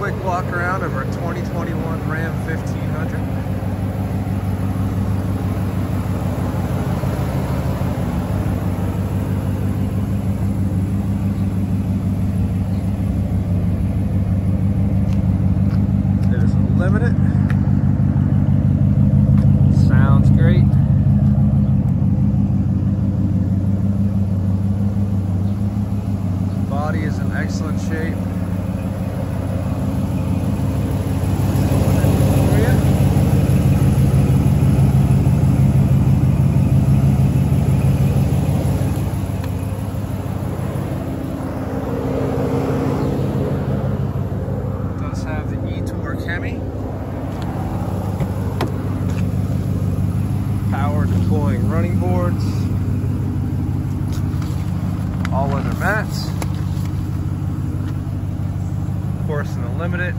quick walk around of our 2021 Ram 1500. Limited. Sounds great. Body is in excellent shape. Does have the e-torque Hemi. Power deploying running boards, all weather mats, of course in the Limited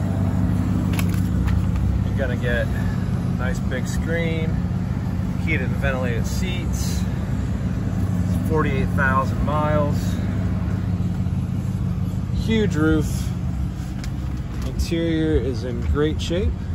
you're gonna get a nice big screen, heated and ventilated seats. It's 48,000 miles, huge roof, interior is in great shape.